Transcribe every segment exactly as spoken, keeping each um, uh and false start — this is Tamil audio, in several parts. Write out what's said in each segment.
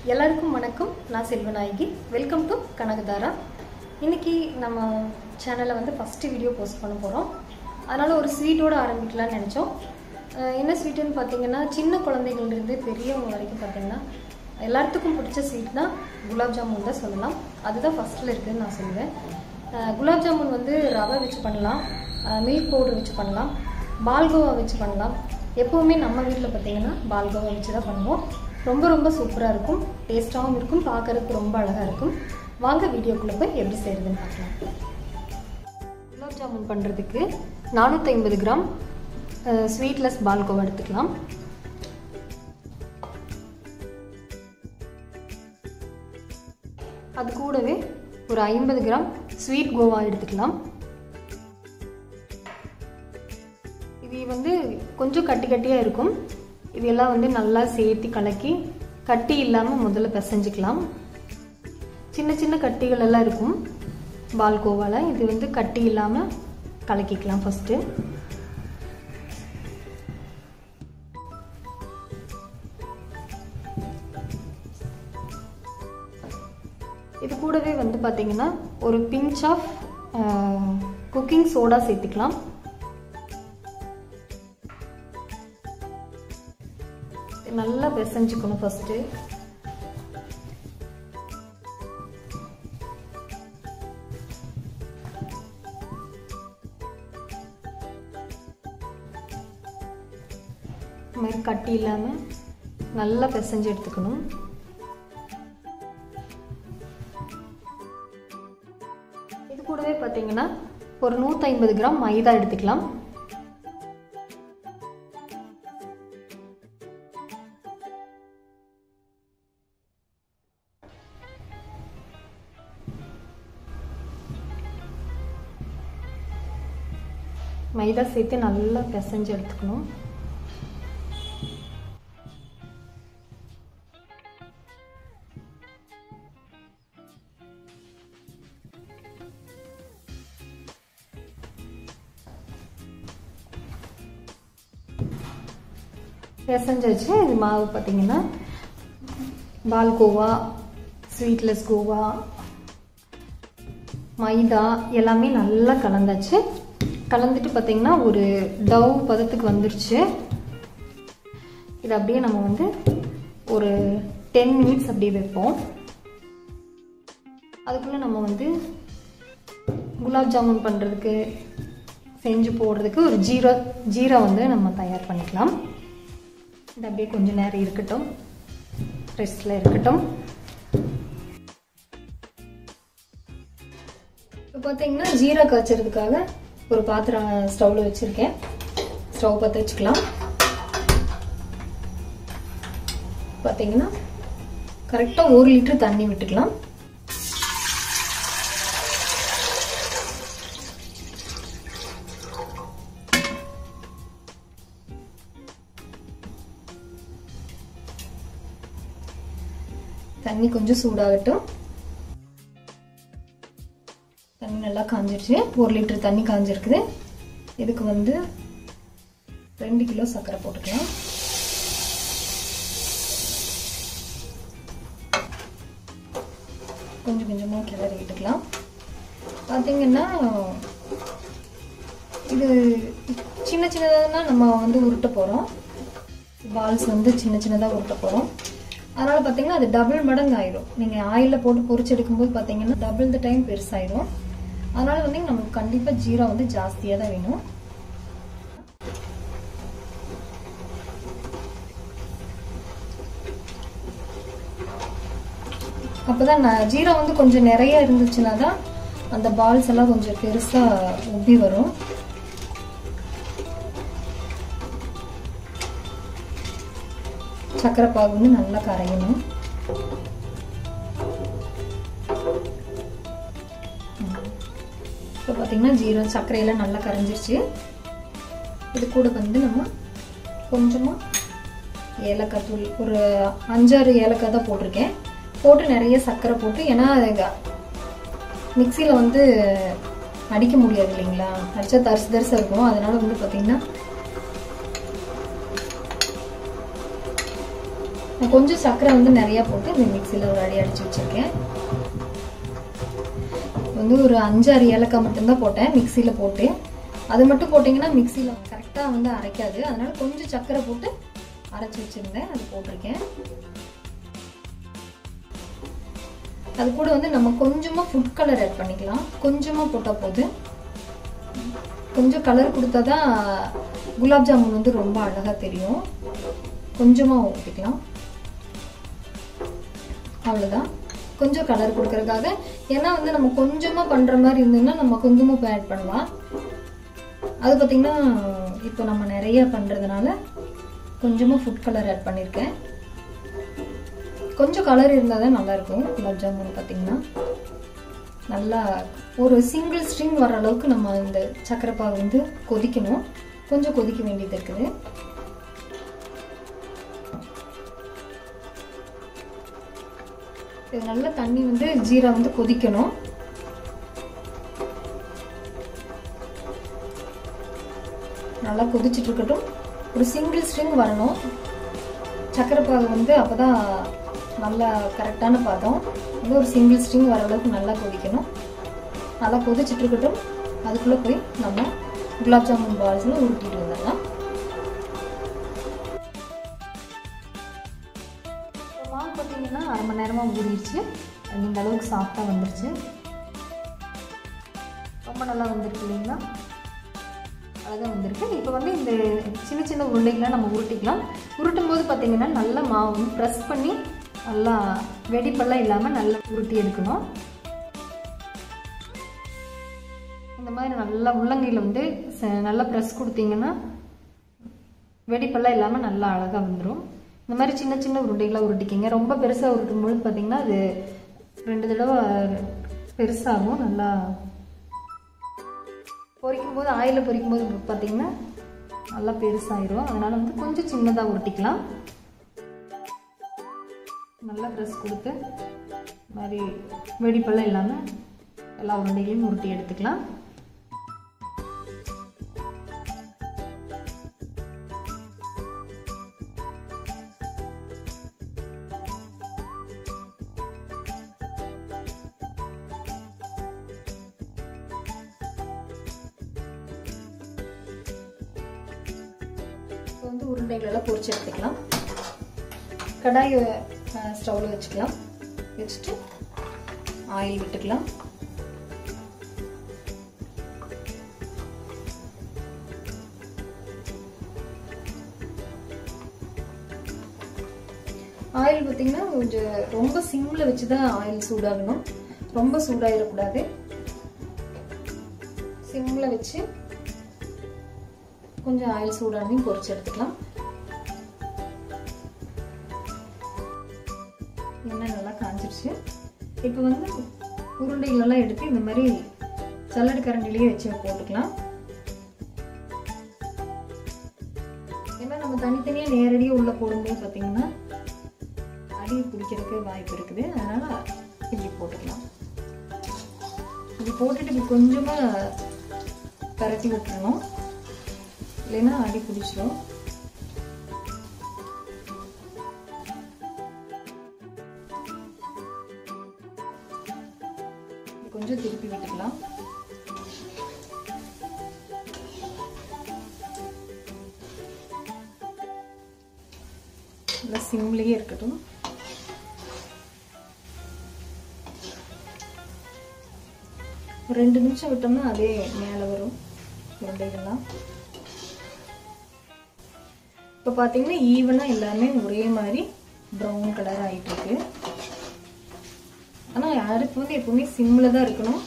எல்லாருக்கும் வணக்கம். நான் செல்வநாயகி. Welcome to Kanakadhara. இன்னைக்கு நம்ம சேனல்ல வந்து ஃபர்ஸ்ட் வீடியோ போஸ்ட் பண்ண போறோம். அதனால ஒரு ஸ்வீட்டோட ஆரம்பிக்கலாம்னு நினைச்சோம். என்ன ஸ்வீட்னு பார்த்தீங்கன்னா, சின்ன குழந்தைகள்ல இருந்து பெரியவங்க வரைக்கும் பார்த்தீங்கன்னா எல்லாத்துக்கும் பிடிச்ச ஸ்வீட் தான் குலாப் ஜாமுன் தான் சொல்லலாம். அதுதான் ஃபர்ஸ்ட்ல இருக்குன்னு நான் சொல்லுவேன். குலாப் ஜாமுன் வந்து ரவை வச்சு பண்ணலாம், மில்க் பவுடர் வச்சு பண்ணலாம், பால்கோவா வச்சு பண்ணலாம். எப்பவுமே நம்ம வீட்டில் பார்த்தீங்கன்னா பால்கோவா வச்சு தான் பண்ணுவோம். ரொம்ப ரொம்ப சூப்பராக இருக்கும், டேஸ்ட்டாகவும் இருக்கும், பார்க்கறதுக்கு ரொம்ப அழகாக இருக்கும். வாங்க வீடியோக்குள்ளே போய் எப்படி செய்கிறதுன்னு பார்க்கலாம். குலாப் ஜாமுன் பண்ணுறதுக்கு நானூற்றி ஐம்பது கிராம் ஸ்வீட்லெஸ் பால்கோவா எடுத்துக்கலாம். அது கூடவே ஒரு ஐம்பது கிராம் ஸ்வீட் கோவா எடுத்துக்கலாம். இது வந்து கொஞ்சம் கட்டி கட்டியாக இருக்கும். இதெல்லாம் வந்து நல்லா சேர்த்து கலக்கி கட்டி இல்லாமல் முதல்ல பிசைஞ்சிக்கலாம். சின்ன சின்ன கட்டிகள் எல்லாம் இருக்கும் பால்கோவாவில். இது வந்து கட்டி இல்லாமல் கலக்கிக்கலாம் ஃபஸ்ட்டு. இது கூடவே வந்து பார்த்தீங்கன்னா ஒரு பிஞ்ச் ஆஃப் குக்கிங் சோடா சேர்த்துக்கலாம். நல்லா பிசைஞ்சுக்கணும் ஃபர்ஸ்ட். இந்த மாதிரி கட்டி இல்லாம நல்லா பிசைஞ்சு எடுத்துக்கணும். இது கூடவே பார்த்தீங்கன்னா ஒரு நூற்றி ஐம்பது கிராம் மைதா எடுத்துக்கலாம். மைதா சேர்த்து நல்லா பிசைஞ்சு எடுத்துக்கணும். பிசைஞ்சாச்சு. இது மாவு பார்த்தீங்கன்னா பால்கோவா, ஸ்வீட்லெஸ் கோவா, மைதா எல்லாமே நல்லா கலந்தாச்சு. கலந்துட்டு பார்த்தீங்கன்னா ஒரு டவ் பதத்துக்கு வந்துருச்சு. இது அப்படியே நம்ம வந்து ஒரு டென் மினிட்ஸ் அப்படியே வைப்போம். அதுக்குள்ளே நம்ம வந்து குலாப் ஜாமுன் பண்ணுறதுக்கு செஞ்சு போடுறதுக்கு ஒரு ஜீரா ஜீரா வந்து நம்ம தயார் பண்ணிக்கலாம். இது அப்படியே கொஞ்சம் நேரம் இருக்கட்டும், ரெஸ்ட்டில் இருக்கட்டும். இப்போ பார்த்தீங்கன்னா ஜீரா காய்ச்சறதுக்காக ஒரு பாத்திரம் ஸ்டவ்ல வச்சிருக்கேன். ஸ்டவ் பற்ற வச்சுக்கலாம். பார்த்தீங்கன்னா கரெக்டாக ஒரு லிட்டர் தண்ணி விட்டுக்கலாம். தண்ணி கொஞ்சம் சூடாகட்டும். தண்ணி நல்லா காஞ்சிருச்சு. ஒரு லிட்டர் தண்ணி காஞ்சிருக்குது. இதுக்கு வந்து ரெண்டு கிலோ சர்க்கரை போட்டுக்கலாம். கொஞ்சம் கொஞ்சமாக கிளறி விட்டுக்கலாம். பார்த்தீங்கன்னா இது சின்ன சின்னதாக நம்ம வந்து உருட்ட போகிறோம். பால்ஸ் வந்து சின்ன சின்னதாக உருட்ட போகிறோம். அதனால் பார்த்தீங்கன்னா அது டபுள் மடங்கு ஆயிடும். நீங்கள் ஆயிலில் போட்டு பொரிச்சு எடுக்கும்போது பார்த்தீங்கன்னா டபுள் த டைம் பெருசாயிடும். அதனால வந்து நமக்கு கண்டிப்பா ஜீரா வந்து ஜாஸ்தியா தான் வேணும். அப்பதான் ஜீரா வந்து கொஞ்சம் நிறைய இருந்துச்சுன்னா தான் அந்த பால்ஸ் எல்லாம் கொஞ்சம் பெருசா உப்பி வரும். சக்கரை பாகு வந்து நல்லா கரையணும். இப்போ பார்த்தீங்கன்னா ஜீரா சர்க்கரையெல்லாம் நல்லா கரைஞ்சிருச்சு. இது கூட வந்து நம்ம கொஞ்சமாக ஏலக்காய் தூள் ஒரு அஞ்சாறு ஏலக்காய் தான் போட்டிருக்கேன். போட்டு நிறைய சர்க்கரை போட்டு, ஏன்னா மிக்சியில் வந்து அடிக்க முடியாது இல்லைங்களா, அடித்தா தரிசு தரிசாக இருக்கும். அதனால வந்து பார்த்தீங்கன்னா நான் கொஞ்சம் சர்க்கரை வந்து நிறைய போட்டு இந்த மிக்சியில் ஒரு அடி அடிச்சு வச்சிருக்கேன். வந்து ஒரு அஞ்சாறு ஏலக்காய் மட்டும்தான் போட்டேன் மிக்சியில் போட்டு. அது மட்டும் போட்டிங்கன்னா மிக்சியில் கரெக்டாக வந்து அரைக்காது. அதனால கொஞ்சம் சர்க்கரை போட்டு அரைச்சி வச்சுருந்தேன், அது போட்டிருக்கேன். அது கூட வந்து நம்ம கொஞ்சமாக ஃபுட் கலர் ஆட் பண்ணிக்கலாம். கொஞ்சமாக போட்டால் போது. கொஞ்சம் கலர் கொடுத்தா தான் குலாப் ஜாமுன் வந்து ரொம்ப அழகாக தெரியும். கொஞ்சமாக ஊற்றிக்கலாம், அவ்வளோதான். கொஞ்சம் கலர் கொடுக்கறதுக்காக. ஏன்னா வந்து நம்ம கொஞ்சமாக பண்ணுற மாதிரி இருந்ததுன்னா நம்ம குங்குமப்பூ ஆட் பண்ணலாம். அது பார்த்திங்கன்னா இப்போ நம்ம நிறைய பண்ணுறதுனால கொஞ்சமாக ஃபுட் கலர் ஆட் பண்ணியிருக்கேன். கொஞ்சம் கலர் இருந்தால் தான் நல்லாயிருக்கும் குலாப் ஜாமுன். பார்த்திங்கன்னா நல்லா ஒரு சிங்கிள் ஸ்ட்ரிங் வர அளவுக்கு நம்ம இந்த சக்கரை பாகு வந்து கொதிக்கணும். கொஞ்சம் கொதிக்க வேண்டியது இருக்குது. இது நல்லா தண்ணி வந்து ஜீரா வந்து கொதிக்கணும். நல்லா கொதிச்சுட்டு இருக்கட்டும். ஒரு சிங்கிள் ஸ்ட்ரிங் வரணும் சக்கரை பாகு வந்து. அப்போதான் நல்லா கரெக்டான பாதம். வந்து ஒரு சிங்கிள் ஸ்ட்ரிங் வர அளவுக்கு நல்லா கொதிக்கணும். நல்லா கொதிச்சுட்டு இருக்கட்டும். அதுக்குள்ளே போய் நம்ம குலாப் ஜாமுன் பால்ஸில் உருட்டிட்டு வந்துடலாம். மாவு பார்த்தீங்கன்னா அரை மணி நேரமாக ஊறிடுச்சு. இந்த அளவுக்கு சாஃப்டாக வந்துருச்சு. ரொம்ப நல்லா வந்துருக்கு இல்லைங்களா? அழகாக வந்திருக்கு. இப்போ வந்து இந்த சின்ன சின்ன உருண்டைகளை நம்ம உருட்டிக்கலாம். உருட்டும் போது பார்த்தீங்கன்னா நல்லா மாவு வந்து ப்ரெஸ் பண்ணி நல்லா வெடிப்பெல்லாம் இல்லாமல் நல்லா உருட்டி எடுக்கணும். இந்த மாதிரி நல்லா உள்ளங்கையில் வந்து நல்லா ப்ரெஸ் கொடுத்தீங்கன்னா வெடிப்பெல்லாம் இல்லாமல் நல்லா அழகாக வந்துடும். இந்த மாதிரி சின்ன சின்ன உருண்டைகளாக உருட்டிக்கிங்க. ரொம்ப பெருசாக உருட்டும் பொழுது பார்த்தீங்கன்னா அது ரெண்டு தடவை பெருசாகும். நல்லா பொரிக்கும் போது ஆயிலில் பொரிக்கும் போது பார்த்தீங்கன்னா நல்லா பெருசாகிடும். அதனால் வந்து கொஞ்சம் சின்னதாக உருட்டிக்கலாம். நல்லா ப்ரெஸ் கொடுத்து மாதிரி வெடிப்பெல்லாம் இல்லாமல் எல்லா உருண்டைகளையும் உருட்டி எடுத்துக்கலாம். இப்போ வந்து உருண்டைகளெல்லாம் பொரிச்சு எடுத்துக்கலாம். கடாயை ஸ்டவ்வில் வச்சுக்கலாம். வச்சுட்டு ஆயில் விட்டுக்கலாம். ஆயில் பார்த்தீங்கன்னா கொஞ்சம் ரொம்ப சிம்மில் வச்சு தான் ஆயில் சூடாகணும். ரொம்ப சூடாயிடக்கூடாது. சிம்மில் வச்சு கொஞ்சம் ஆயில் சூடானதையும் பொரிச்சு எடுத்துக்கலாம். எண்ணெய் நல்லா காஞ்சிருச்சு. இப்போ வந்து உருண்டைகளெல்லாம் எடுத்து இந்த மாதிரி சல்லடை கரண்டிலேயே வச்சு போட்டுக்கலாம். ஏன்னா நம்ம தனித்தனியாக நேரடியாக உள்ள போடும்போது பார்த்தீங்கன்னா அடி பிடிக்கிறதுக்கு வாய்ப்பு இருக்குது. அதனால இப்படி போட்டுக்கலாம். இப்படி போட்டுட்டு இப்படி கொஞ்சமாக பரட்டி விட்டுறணும், இல்லைன்னா அடி பிடிச்சிடும். கொஞ்சம் திருப்பி விட்டுக்கலாம். நல்லா சிம்லேயே இருக்கட்டும். ஒரு ரெண்டு நிமிஷம் விட்டோம்னா அதே மேலே வரும் உருண்டைகள்லாம். இப்போ பார்த்தீங்கன்னா ஈவனாக எல்லாமே ஒரே மாதிரி ப்ரௌன் கலர் ஆகிட்டு இருக்கு. ஆனால் அடுப்பு வந்து எப்பவுமே சிம்மில் தான் இருக்கணும்.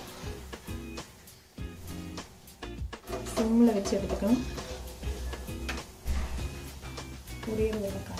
சிம்மில் வச்சு எடுத்துக்கணும். ஒரே ஒரு காட்டு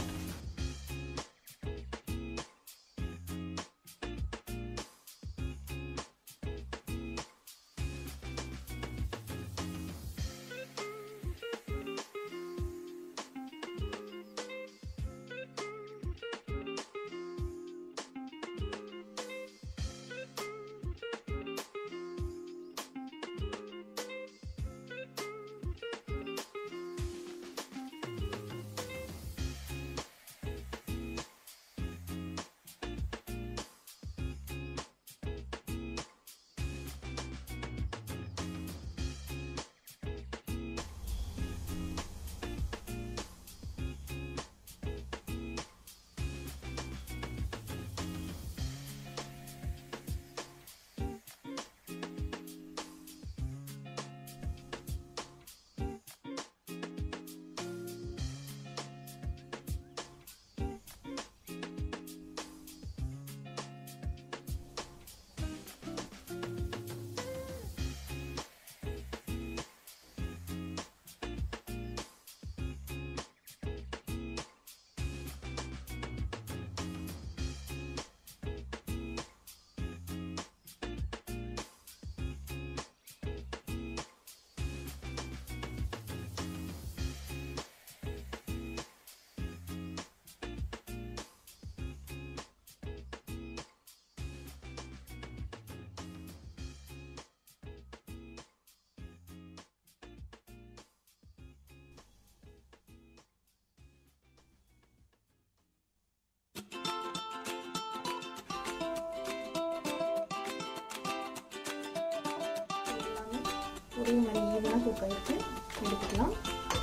ஒரே மாதிரி ஈவனாக குக் ஆகிட்டு எடுத்துக்கலாம்.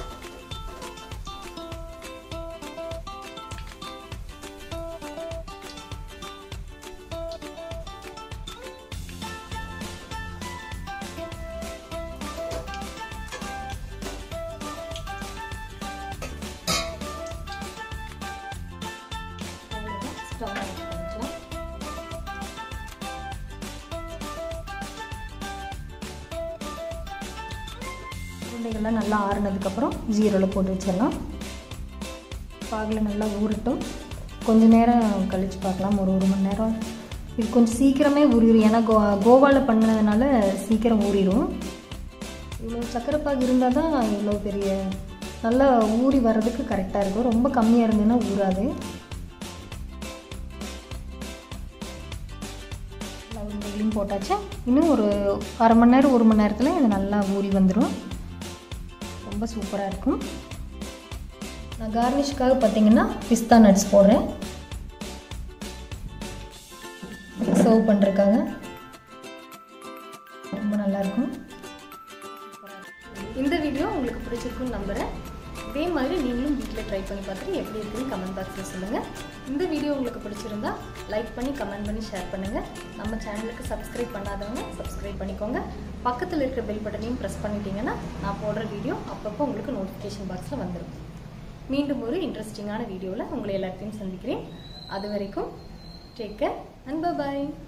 உருண்டைகள்லாம் நல்லா ஆறுனதுக்கப்புறம் ஜீரோவில் போட்டு வச்சிடலாம். பாகில் நல்லா ஊறட்டும். கொஞ்சம் நேரம் கழித்து பார்க்கலாம், ஒரு ஒரு மணி நேரம். இது கொஞ்சம் சீக்கிரமே ஊறிடும், ஏன்னா கோ கோவாவில் பண்ணதுனால சீக்கிரம் ஊறிடும். இவ்வளோ சர்க்கரை பாகு இருந்தால் தான் இவ்வளோ பெரிய நல்லா ஊறி வர்றதுக்கு கரெக்டாக இருக்கும். ரொம்ப கம்மியாக இருந்ததுன்னா ஊறாது. உருண்டைகளையும் போட்டாச்சு. இன்னும் ஒரு அரை மணி நேரம் ஒரு மணி நேரத்தில் இது நல்லா ஊறி வந்துடும். ரொம்ப சூப்பராக இருக்கும். நான் கார்னிஷ்காக பார்த்தீங்கன்னா பிஸ்தா நட்ஸ் போடுறேன் சர்வ் பண்ணுறதுக்காக. ரொம்ப நல்லாயிருக்கும். இந்த வீடியோ உங்களுக்கு பிடிச்சிருக்குன்னு நம்புகிறேன். இதே மாதிரி நீங்களும் வீட்டில் ட்ரை பண்ணி பார்த்துட்டு எப்படி இருக்குன்னு கமெண்ட் பாக்ஸில் சொல்லுங்கள். இந்த வீடியோ உங்களுக்கு பிடிச்சிருந்தா லைக் பண்ணி கமெண்ட் பண்ணி ஷேர் பண்ணுங்கள். நம்ம சேனலுக்கு சப்ஸ்கிரைப் பண்ணாதவங்க சப்ஸ்கிரைப் பண்ணிக்கோங்க. பக்கத்தில் இருக்கிற பெல் பட்டனையும் ப்ரெஸ் பண்ணிட்டீங்கன்னா நான் போடுற வீடியோ அப்பப்போ உங்களுக்கு நோட்டிஃபிகேஷன் பாக்ஸில் வந்துடும். மீண்டும் ஒரு இன்ட்ரெஸ்டிங்கான வீடியோவில் உங்களை எல்லாத்தையும் சந்திக்கிறேன். அது வரைக்கும் டேக் கேர் அண்ட் பை.